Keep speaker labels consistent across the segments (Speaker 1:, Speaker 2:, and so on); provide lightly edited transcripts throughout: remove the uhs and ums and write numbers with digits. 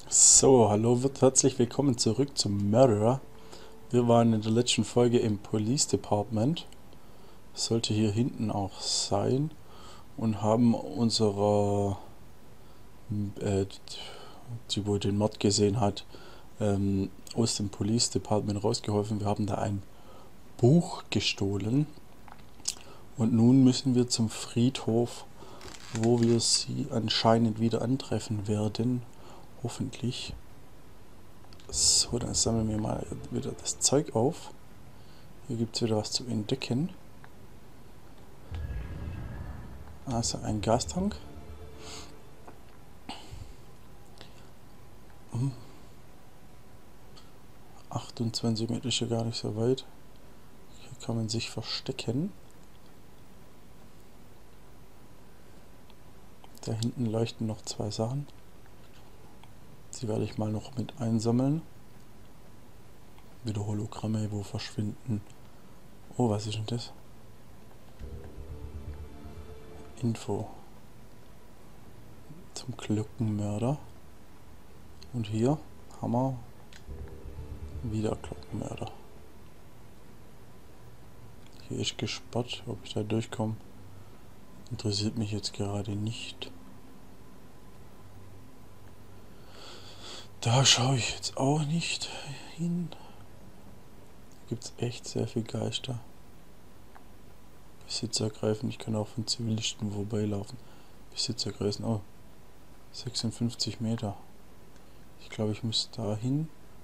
Speaker 1: So, hallo, wird herzlich willkommen zurück zum Murderer. Wir waren in der letzten Folge im Police Department. Sollte hier hinten auch sein. Und haben unserer, die wohl den Mord gesehen hat, aus dem Police Department rausgeholfen. Wir haben da ein Buch gestohlen. Und nun müssen wir zum Friedhof, wo wir sie anscheinend wieder antreffen werden. Hoffentlich. So, dann sammeln wir mal wieder das Zeug auf. Hier gibt es wieder was zu entdecken. Also ein Gastank. 28 Meter ist ja gar nicht so weit. Hier kann man sich verstecken. Da hinten leuchten noch zwei Sachen. Die werde ich mal noch mit einsammeln. Wieder Hologramme, wo verschwinden. Oh, was ist denn das? Info. Zum Glockenmörder. Und hier haben wir wieder Glockenmörder. Hier ist gesperrt, ob ich da durchkomme. Interessiert mich jetzt gerade nicht. Da schaue ich jetzt auch nicht hin. Da gibt es echt sehr viel Geister. Besitz ergreifen, ich kann auch von Zivilisten vorbeilaufen. Besitz ergreifen, oh. 56 Meter. Ich glaube, ich muss dahin.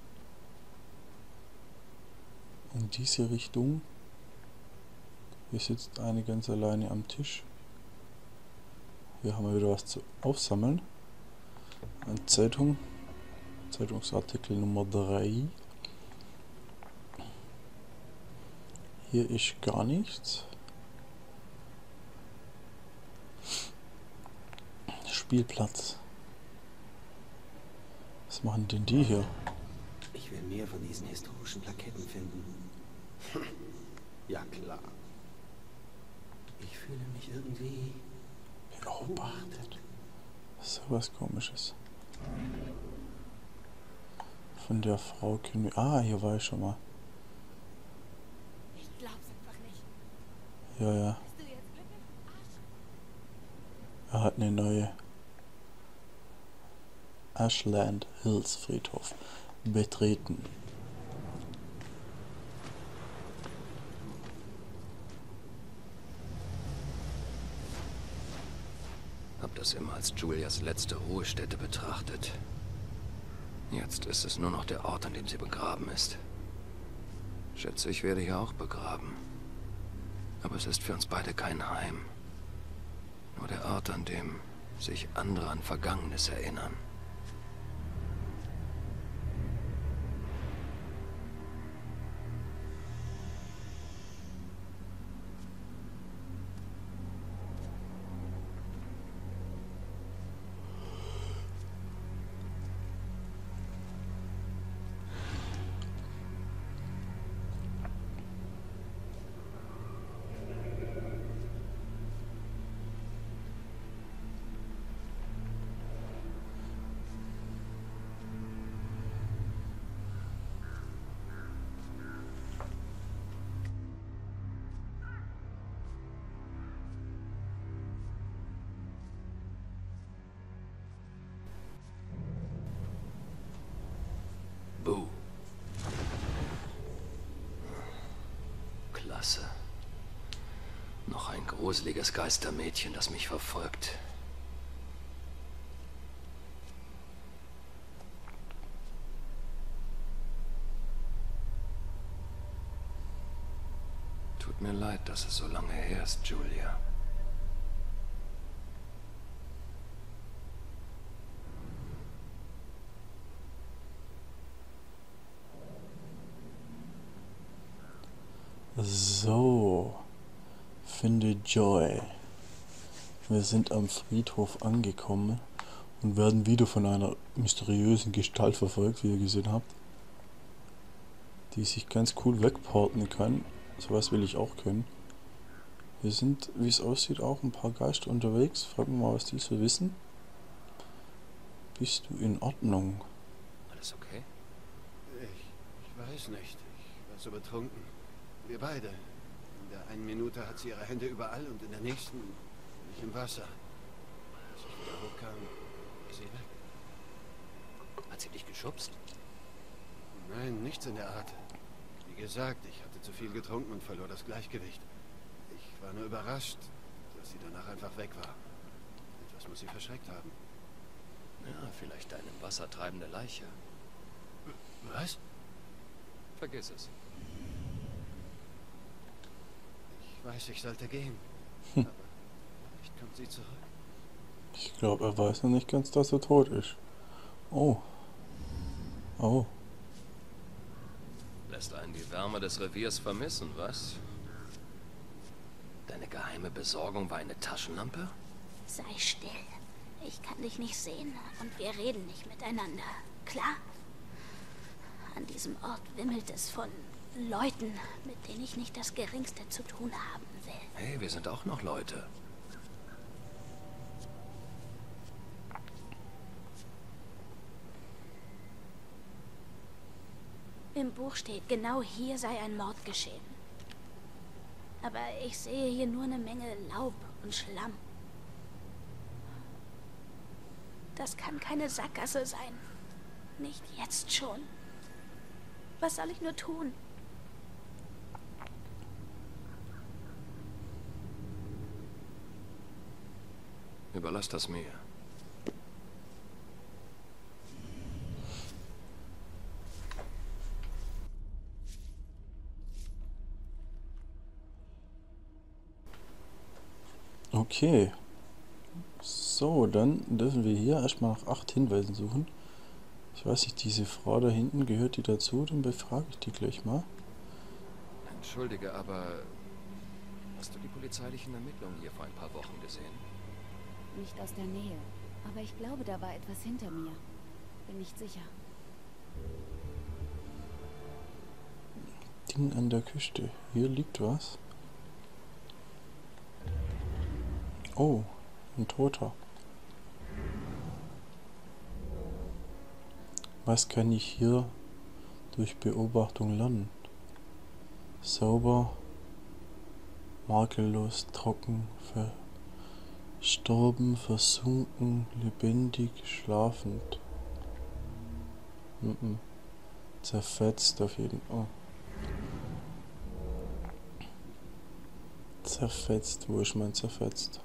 Speaker 1: In diese Richtung. Hier sitzt eine ganz alleine am Tisch. Hier haben wir wieder was zu aufsammeln. Eine Zeitung. Zeitungsartikel Nummer 3. Hier ist gar nichts. Spielplatz. Was machen denn die hier?
Speaker 2: Ich will mehr von diesen historischen Plaketten finden. Ja, klar. Ich fühle mich irgendwie
Speaker 1: beobachtet. So was Komisches. Von der Frau können wir... Ah, hier war ich schon mal.
Speaker 3: Ich glaub's einfach nicht.
Speaker 1: Ja, ja.
Speaker 3: Bist du jetzt glücklich?
Speaker 1: Er hat eine neue Ashland Hills Friedhof betreten.
Speaker 4: Hab das immer als Julias letzte Ruhestätte betrachtet. Jetzt ist es nur noch der Ort, an dem sie begraben ist. Schätze, ich werde hier auch begraben. Aber es ist für uns beide kein Heim. Nur der Ort, an dem sich andere an Vergangenes erinnern. Boo. Klasse. Noch ein gruseliges Geistermädchen, das mich verfolgt. Tut mir leid, dass es so lange her ist, Julia.
Speaker 1: So, finde Joy. Wir sind am Friedhof angekommen und werden wieder von einer mysteriösen Gestalt verfolgt, wie ihr gesehen habt, die sich ganz cool wegporten kann. Sowas will ich auch können. Hier sind, wie es aussieht, auch ein paar Geister unterwegs. Frag mich mal, was die so wissen. Bist du in Ordnung?
Speaker 4: alles okay?
Speaker 2: Ich weiß nicht. Ich war so betrunken. Wir beide. In der einen Minute hat sie ihre Hände überall und in der nächsten bin ich im Wasser. Als ich wieder hochkam, war sie weg.
Speaker 4: Hat sie dich geschubst?
Speaker 2: Nein, nichts in der Art. Wie gesagt, ich hatte zu viel getrunken und verlor das Gleichgewicht. Ich war nur überrascht, dass sie danach einfach weg war. Etwas muss sie verschreckt haben.
Speaker 4: Ja, vielleicht eine im Wasser treibende Leiche.
Speaker 2: Was?
Speaker 4: Vergiss es.
Speaker 2: Ich weiß, ich sollte gehen. Aber vielleicht kommt sie zurück.
Speaker 1: Ich glaube, er weiß noch nicht ganz, dass er tot ist. Oh. Oh.
Speaker 4: Lässt einen die Wärme des Reviers vermissen, was? Deine geheime Besorgung war eine Taschenlampe?
Speaker 5: Sei still. Ich kann dich nicht sehen und wir reden nicht miteinander. Klar? An diesem Ort wimmelt es von Leuten, mit denen ich nicht das Geringste zu tun haben will.
Speaker 4: Hey, wir sind auch noch Leute.
Speaker 5: Im Buch steht, genau hier sei ein Mord geschehen. Aber ich sehe hier nur eine Menge Laub und Schlamm. Das kann keine Sackgasse sein. Nicht jetzt schon. Was soll ich nur tun?
Speaker 4: Überlass das mir.
Speaker 1: Okay. So, dann dürfen wir hier erstmal nach 8 Hinweisen suchen. Ich weiß nicht, diese Frau da hinten, gehört die dazu? Dann befrage ich die gleich mal.
Speaker 4: Entschuldige, aber hast du die polizeilichen Ermittlungen hier vor ein paar Wochen gesehen?
Speaker 6: Nicht aus der Nähe. Aber ich glaube, da war etwas hinter mir. Bin nicht sicher.
Speaker 1: Ding an der Küste. Hier liegt was. Oh, ein Toter. Was kann ich hier durch Beobachtung lernen? Sauber, makellos, trocken, verstorben, versunken, lebendig, schlafend. Zerfetzt auf jeden Fall. Zerfetzt, wo ist man zerfetzt?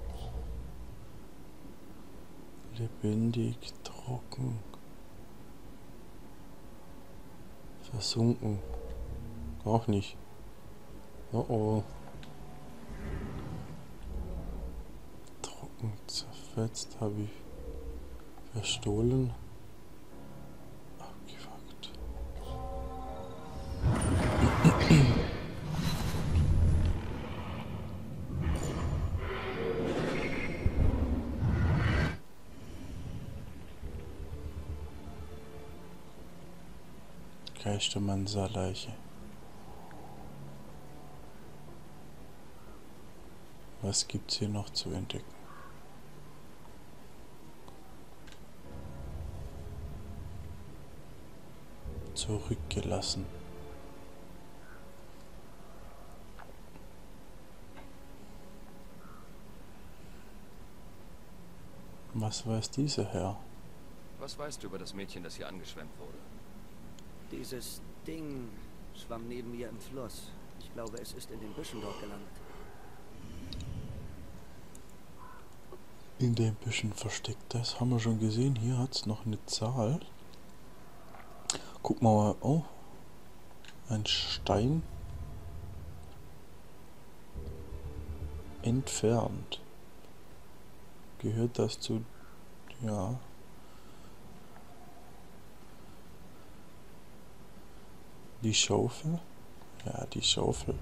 Speaker 1: Lebendig, trocken, versunken. Auch nicht. Oh oh. Trocken, zerfetzt habe ich verstohlen. Abgefuckt. Geistermann sah Leiche. Was gibt's hier noch zu entdecken? Zurückgelassen. Was weiß dieser Herr?
Speaker 4: Was weißt du über das Mädchen, das hier angeschwemmt wurde?
Speaker 7: Dieses Ding schwamm neben mir im Fluss. Ich glaube, es ist in den Büschen dort gelandet.
Speaker 1: In den Büschen versteckt. Das haben wir schon gesehen. Hier hat es noch eine Zahl. Guck mal. Oh. Ein Stein. Entfernt. Gehört das zu... Ja. Die Schaufel? Ja, die Schaufel.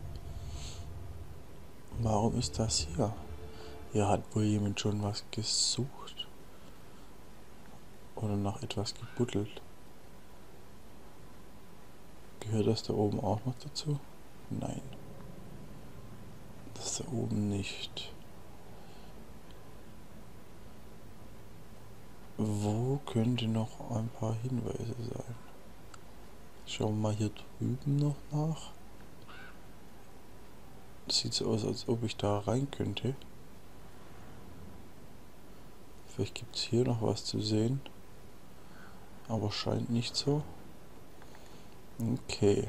Speaker 1: Warum ist das hier? Hier hat wohl jemand schon was gesucht. Oder nach etwas gebuddelt. Gehört das da oben auch noch dazu? Nein. Das da oben nicht. Wo könnte noch ein paar Hinweise sein? Schauen wir mal hier drüben noch nach. Sieht so aus, als ob ich da rein könnte. Vielleicht gibt es hier noch was zu sehen. Aber scheint nicht so. Okay.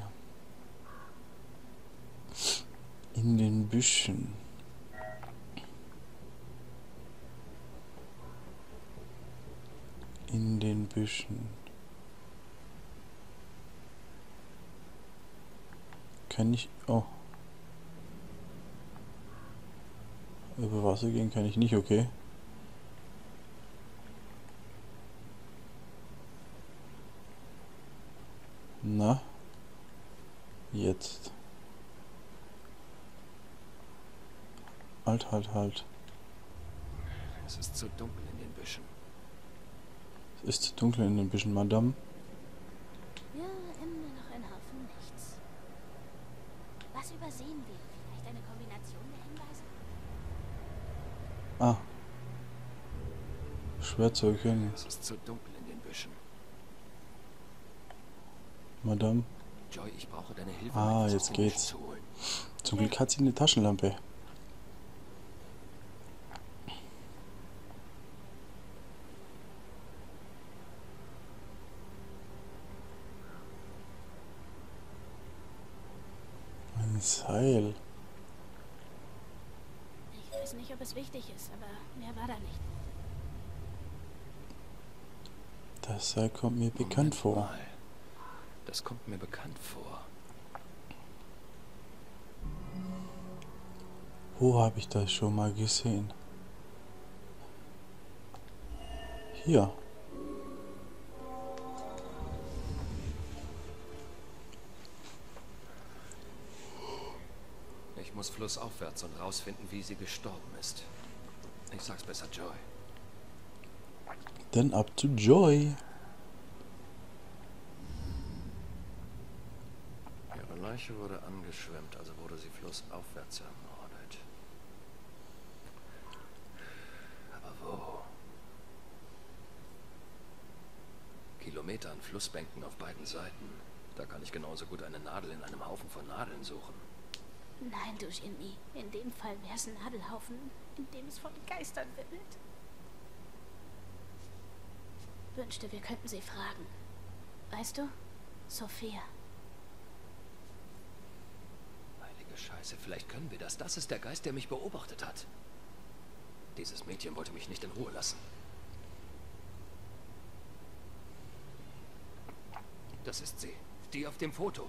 Speaker 1: In den Büschen. In den Büschen. Kann ich... Oh. Über Wasser gehen kann ich nicht, okay. Na? Jetzt. Halt.
Speaker 4: Es ist zu dunkel in den Büschen.
Speaker 1: Es ist zu dunkel in den Büschen, Madame.
Speaker 5: Ja, immer noch ein Haufen nichts. Was übersehen wir? Vielleicht eine Kombination der Hinweise?
Speaker 1: Ah. Schwer zu erkennen.
Speaker 4: Es ist zu dunkel in den Büschen.
Speaker 1: Madame.
Speaker 4: Joy, ich brauche deine Hilfe,
Speaker 1: Ah,
Speaker 4: etwas aus
Speaker 1: jetzt
Speaker 4: den Büschen
Speaker 1: geht's.
Speaker 4: zu holen.
Speaker 1: Zum Glück hat sie eine Taschenlampe. Ein Seil.
Speaker 5: Ich weiß nicht, ob es wichtig ist, aber mehr war da nicht.
Speaker 1: Das Seil kommt mir bekannt
Speaker 4: Moment
Speaker 1: vor.
Speaker 4: mal. Das kommt mir bekannt vor.
Speaker 1: Wo habe ich das schon mal gesehen? Hier.
Speaker 4: Ich muss flussaufwärts und rausfinden, wie sie gestorben ist. Ich sag's besser, Joy.
Speaker 1: Dann ab zu Joy.
Speaker 4: Ihre Leiche wurde angeschwemmt, also wurde sie flussaufwärts ermordet. Aber wo? Kilometer an Flussbänken auf beiden Seiten. Da kann ich genauso gut eine Nadel in einem Haufen von Nadeln suchen.
Speaker 5: Nein, du Genie. In dem Fall wär's ein Nadelhaufen, in dem es von Geistern wimmelt. Wünschte, wir könnten sie fragen. Weißt du? Sophia.
Speaker 4: Heilige Scheiße, vielleicht können wir das. Das ist der Geist, der mich beobachtet hat. Dieses Mädchen wollte mich nicht in Ruhe lassen. Das ist sie. Die auf dem Foto.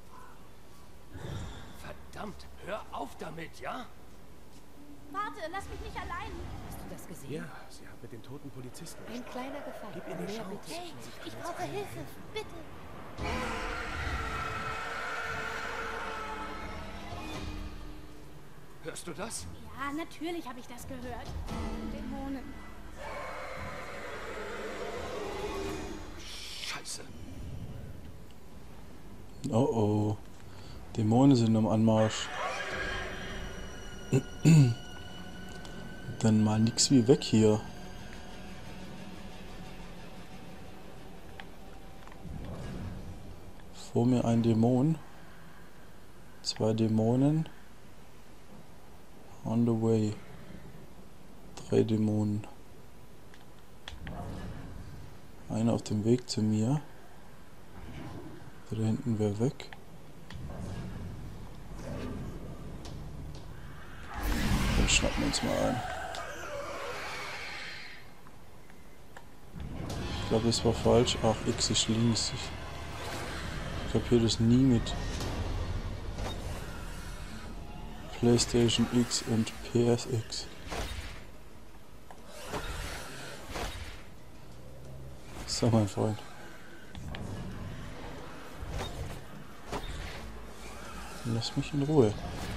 Speaker 4: Verdammt, hör auf damit, ja?
Speaker 5: Warte, lass mich nicht allein.
Speaker 6: Hast du das gesehen?
Speaker 8: Ja, sie hat mit dem toten Polizisten
Speaker 6: Ein kleiner Gefallen.
Speaker 8: Gib ihr eine
Speaker 6: Mehr
Speaker 8: Chance.
Speaker 6: bitte.
Speaker 5: Hey, ich brauche Hilfe. Bitte.
Speaker 4: Hörst du das?
Speaker 5: Ja, natürlich habe ich das gehört. Dämonen.
Speaker 4: Scheiße.
Speaker 1: Oh oh. Dämonen sind am Anmarsch. Dann mal nix wie weg hier. Vor mir ein Dämon. 2 Dämonen. On the way. 3 Dämonen. Einer auf dem Weg zu mir. Da hinten wäre weg. Dann schnappen wir uns mal ein. Ich glaube, das war falsch. Ach, X ist links. Ich kapiere das nie mit PlayStation X und PSX. So, mein Freund. Lass mich in Ruhe.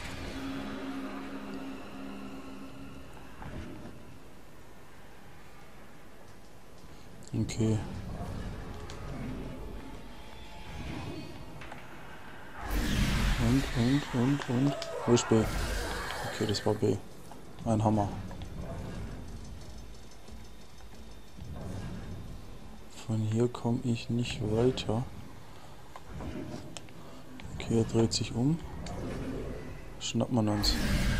Speaker 1: Okay. Und. Wo ist B? Okay, das war B. Ein Hammer. Von hier komme ich nicht weiter. Okay, er dreht sich um. Schnappt man uns.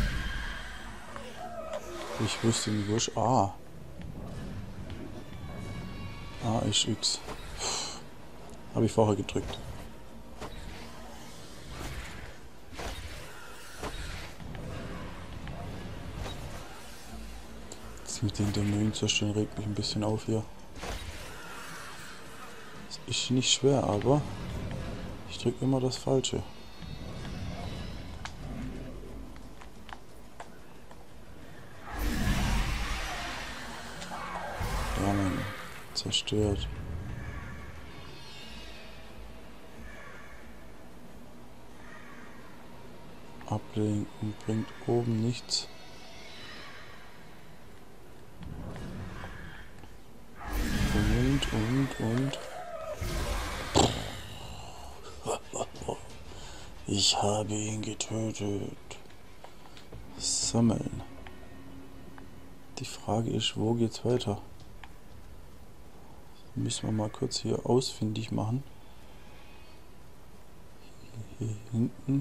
Speaker 1: Ich wusste nicht, wo ich... A ist X. Habe ich vorher gedrückt. Das mit den Dämonen zerstören regt mich ein bisschen auf hier. Das ist nicht schwer, aber ich drücke immer das Falsche. Ja, Mann. Zerstört. Ablenken bringt oben nichts. Und. Ich habe ihn getötet. Sammeln. Die Frage ist, wo geht's weiter? Müssen wir mal kurz hier ausfindig machen. Hier hinten.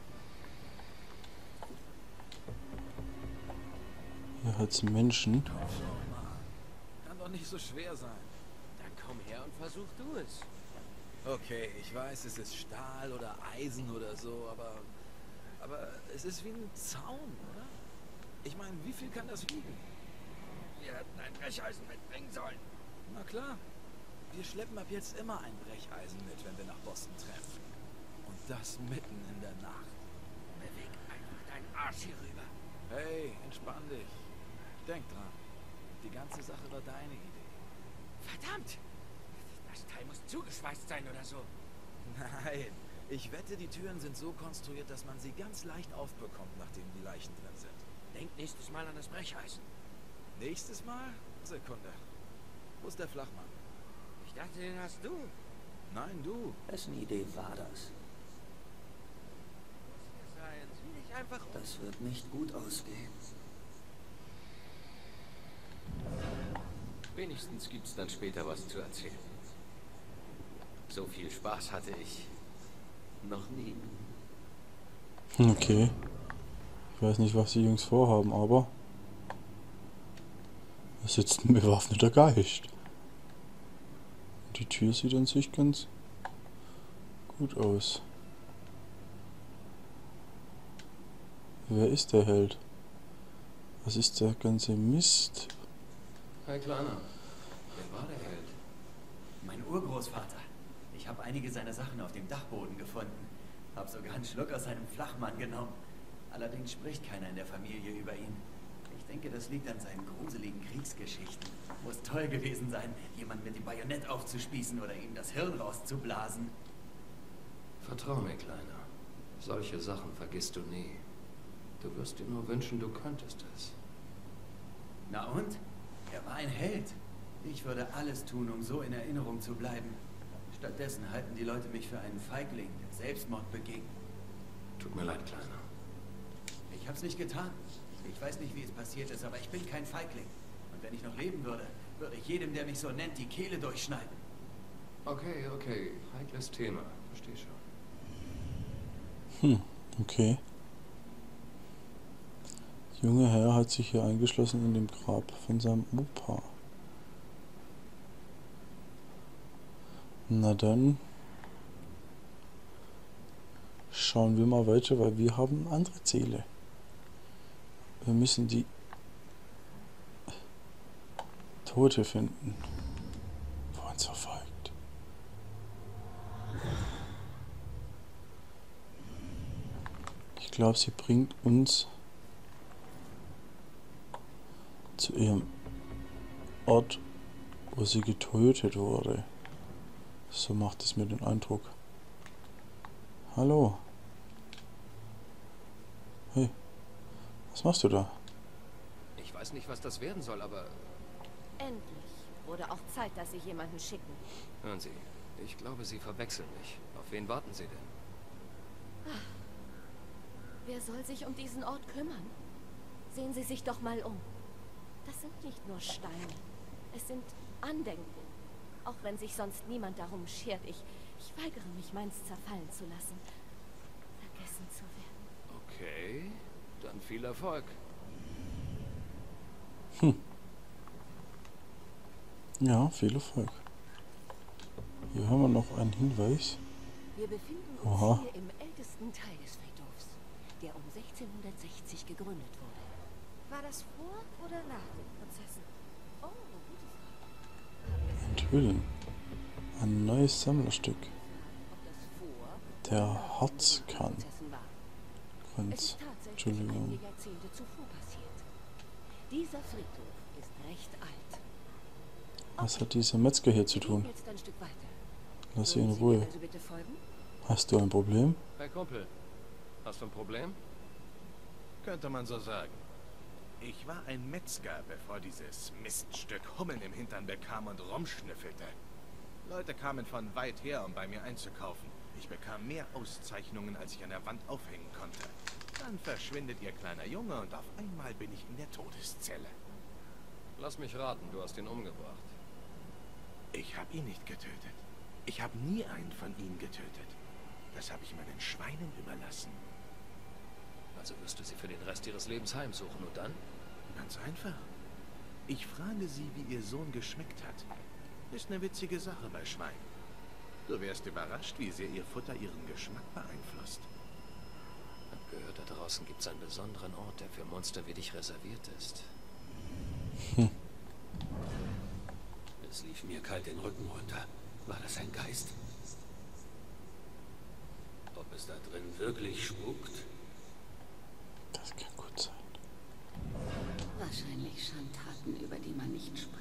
Speaker 1: Hier hat's Menschen.
Speaker 9: Kann doch nicht so schwer sein. Dann komm her und versuch du es. Okay, ich weiß, es ist Stahl oder Eisen oder so, aber es ist wie ein Zaun, oder? Ich meine, wie viel kann das wiegen? Wir hätten ein Brecheisen mitbringen sollen. Na klar. Wir schleppen ab jetzt immer ein Brecheisen mit, wenn wir nach Boston treffen. Und das mitten in der Nacht. Beweg einfach deinen Arsch hier rüber. Hey, entspann dich. Denk dran. Die ganze Sache war deine Idee.
Speaker 10: Verdammt! Das Teil muss zugeschweißt sein oder so.
Speaker 9: Nein. Ich wette, die Türen sind so konstruiert, dass man sie ganz leicht aufbekommt, nachdem die Leichen drin sind.
Speaker 10: Denk nächstes Mal an das Brecheisen.
Speaker 9: Nächstes Mal? Sekunde. Wo ist der Flachmann?
Speaker 10: Ich dachte, den hast du.
Speaker 9: Nein, du.
Speaker 7: Wessen Idee war das?
Speaker 10: Sieh dich einfach um.
Speaker 7: Das wird nicht gut ausgehen.
Speaker 10: Wenigstens gibt's dann später was zu erzählen. So viel Spaß hatte ich noch nie.
Speaker 1: Okay. Ich weiß nicht, was die Jungs vorhaben, aber es sitzt ein bewaffneter Geist. Die Tür sieht an sich ganz gut aus. Wer ist der Held? Was ist der ganze Mist?
Speaker 10: Hi, Kleiner. Wer war der Held?
Speaker 11: Mein Urgroßvater. Ich habe einige seiner Sachen auf dem Dachboden gefunden. Hab sogar einen Schluck aus seinem Flachmann genommen. Allerdings spricht keiner in der Familie über ihn. Ich denke, das liegt an seinen gruseligen Kriegsgeschichten. Muss toll gewesen sein, jemand mit dem Bajonett aufzuspießen oder ihm das Hirn rauszublasen.
Speaker 4: Vertrau mir, Kleiner. Solche Sachen vergisst du nie. Du wirst dir nur wünschen, du könntest es.
Speaker 11: Na und? Er war ein Held. Ich würde alles tun, um so in Erinnerung zu bleiben. Stattdessen halten die Leute mich für einen Feigling, der Selbstmord beging.
Speaker 4: Tut mir leid, Kleiner.
Speaker 11: Ich hab's nicht getan. Ich weiß nicht, wie es passiert ist, aber ich bin kein Feigling. Und wenn ich noch leben würde, würde ich jedem, der mich so nennt, die Kehle durchschneiden.
Speaker 4: Okay. Heikles Thema. Versteh schon.
Speaker 1: Okay. Der junge Herr hat sich hier eingeschlossen in dem Grab von seinem Opa. Na dann schauen wir mal weiter, weil wir haben andere Ziele. Wir müssen die Tote finden, wo uns verfolgt. Ich glaube, sie bringt uns zu ihrem Ort, wo sie getötet wurde. So macht es mir den Eindruck. Hallo. Hey. Was machst du da?
Speaker 4: Ich weiß nicht, was das werden soll, aber...
Speaker 3: Endlich. Wurde auch Zeit, dass Sie jemanden schicken.
Speaker 4: Hören Sie, ich glaube, Sie verwechseln mich. Auf wen warten Sie denn?
Speaker 3: Wer soll sich um diesen Ort kümmern? Sehen Sie sich doch mal um. Das sind nicht nur Steine. Es sind Andenken. Auch wenn sich sonst niemand darum schert. Ich weigere mich, meins zerfallen zu lassen. Vergessen zu werden.
Speaker 4: Okay, dann viel Erfolg.
Speaker 1: Ja, viel Erfolg. Hier haben wir noch einen Hinweis.
Speaker 12: Wir befinden uns hier im ältesten Teil des Friedhofs, der um 1660 gegründet wurde. War das vor oder nach den Prozessen? Oh, gute Frage.
Speaker 1: Enthüllen. Ein neues Sammlerstück. Der Herzkranz. Entschuldigung.
Speaker 12: Jahrzehnte zuvor passiert. Dieser Friedhof ist recht alt.
Speaker 1: Was hat dieser Metzger hier zu tun? Lass sie in Ruhe. Hast du ein Problem?
Speaker 4: Hey Kumpel, hast du ein Problem?
Speaker 8: Könnte man so sagen. Ich war ein Metzger, bevor dieses Miststück Hummeln im Hintern bekam und rumschnüffelte. Leute kamen von weit her, um bei mir einzukaufen. Ich bekam mehr Auszeichnungen, als ich an der Wand aufhängen konnte. Dann verschwindet ihr kleiner Junge und auf einmal bin ich in der Todeszelle.
Speaker 4: Lass mich raten, du hast ihn umgebracht.
Speaker 8: Ich habe ihn nicht getötet. Ich habe nie einen von ihnen getötet. Das habe ich meinen Schweinen überlassen.
Speaker 4: Also wirst du sie für den Rest ihres Lebens heimsuchen und dann?
Speaker 8: Ganz einfach. Ich frage sie, wie ihr Sohn geschmeckt hat. Ist eine witzige Sache bei Schweinen. Du wärst überrascht, wie sehr ihr Futter ihren Geschmack beeinflusst.
Speaker 4: Ich hab gehört, da draußen gibt es einen besonderen Ort, der für Monster wie dich reserviert ist. Es lief mir kalt den Rücken runter. War das ein Geist? Ob es da drin wirklich spukt?
Speaker 1: Das kann gut sein.
Speaker 12: Wahrscheinlich Schandtaten, über die man nicht spricht.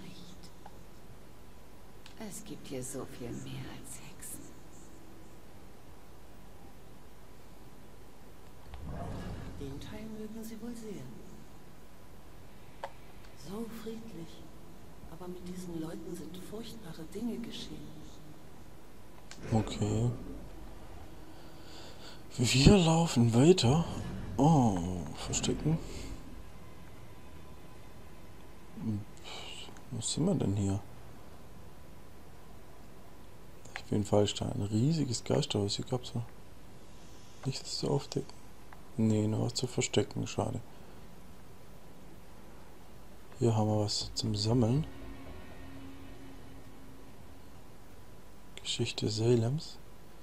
Speaker 12: Es gibt hier so viel mehr als Hexen. Den Teil mögen Sie wohl sehen. So friedlich. Aber mit diesen Leuten sind furchtbare Dinge geschehen.
Speaker 1: Okay. Wir laufen weiter. Oh, verstecken. Wo sind wir denn hier? Ich bin falsch da. Ein riesiges Geisterhaus. Hier gab es noch nichts zu aufdecken. Nee, nur was zu verstecken. Schade. Hier haben wir was zum Sammeln. Geschichte Salems.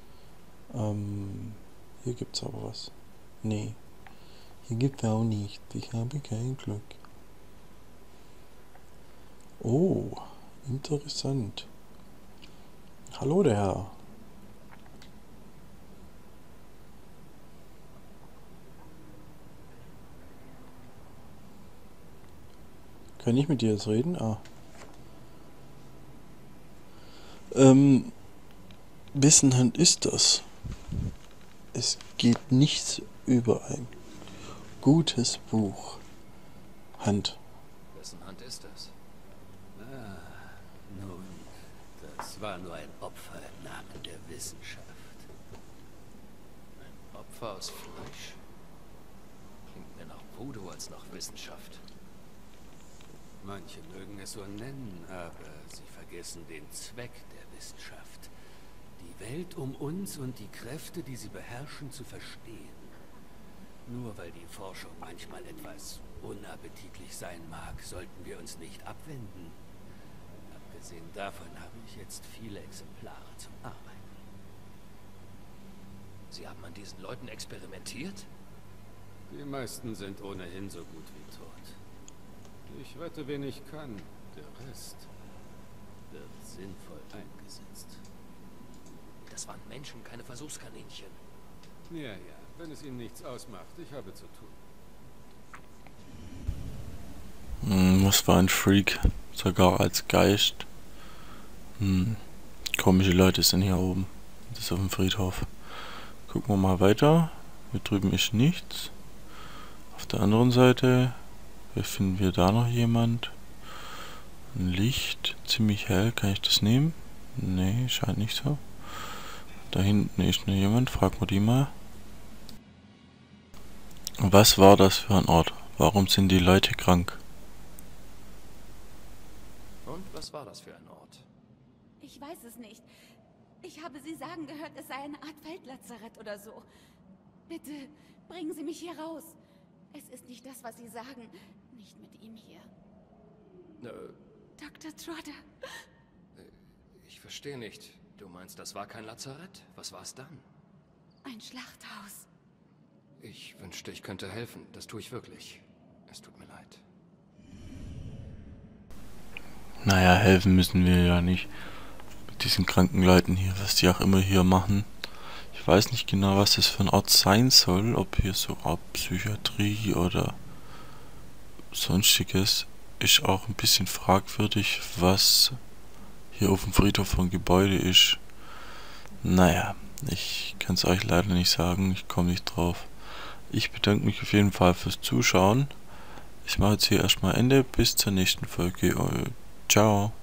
Speaker 1: Hier gibt es aber was. Nee. Hier gibt es auch nicht. Ich habe kein Glück. Oh, interessant. Hallo der Herr. Kann ich mit dir jetzt reden? Ah. Wessen Hand ist das? Es geht nichts über ein gutes Buch. Hand.
Speaker 4: Wessen Hand ist das?
Speaker 10: Nun, das war nur ein Opfer im Namen der Wissenschaft.
Speaker 4: Ein Opfer aus Fleisch. Klingt mehr nach Voodoo als nach Wissenschaft.
Speaker 10: Manche mögen es so nennen, aber sie vergessen den Zweck der Wissenschaft. Die Welt um uns und die Kräfte, die sie beherrschen, zu verstehen. Nur weil die Forschung manchmal etwas unappetitlich sein mag, sollten wir uns nicht abwenden. Abgesehen davon habe ich jetzt viele Exemplare zum Arbeiten.
Speaker 4: Sie haben an diesen Leuten experimentiert?
Speaker 10: Die meisten sind ohnehin so gut wie tot. Ich wette, wen ich kann. Der Rest wird sinnvoll eingesetzt.
Speaker 4: Das waren Menschen, keine Versuchskaninchen.
Speaker 10: Ja, wenn es Ihnen nichts ausmacht. Ich habe zu tun.
Speaker 1: Was für ein Freak. Sogar als Geist. Komische Leute sind hier oben. Das ist auf dem Friedhof. Gucken wir mal weiter. Hier drüben ist nichts. Auf der anderen Seite finden wir da noch jemand. Ein Licht. Ziemlich hell. Kann ich das nehmen? Nee, scheint nicht so. Da hinten ist noch jemand. Fragen wir die mal. Was war das für ein Ort? Warum sind die Leute krank?
Speaker 4: Und was war das für ein Ort?
Speaker 6: Ich Ich weiß es nicht. Ich habe Sie sagen gehört, es sei eine Art Feldlazarett oder so. Bitte, bringen Sie mich hier raus. Es ist nicht das, was Sie sagen. Nicht mit ihm hier. Dr. Trotter.
Speaker 4: Ich verstehe nicht. Du meinst, das war kein Lazarett? Was war es dann?
Speaker 6: Ein Schlachthaus.
Speaker 4: Ich wünschte, ich könnte helfen. Das tue ich wirklich. Es tut mir leid.
Speaker 1: Naja, helfen müssen wir ja nicht. Mit diesen kranken Leuten hier, was die auch immer hier machen. Ich weiß nicht genau, was das für ein Ort sein soll. Ob hier so Art Psychiatrie oder sonstiges. Ist auch ein bisschen fragwürdig, was hier auf dem Friedhof von Gebäude ist. Naja, ich kann es euch leider nicht sagen. Ich komme nicht drauf. Ich bedanke mich auf jeden Fall fürs Zuschauen. Ich mache jetzt hier erstmal Ende. Bis zur nächsten Folge. Ciao.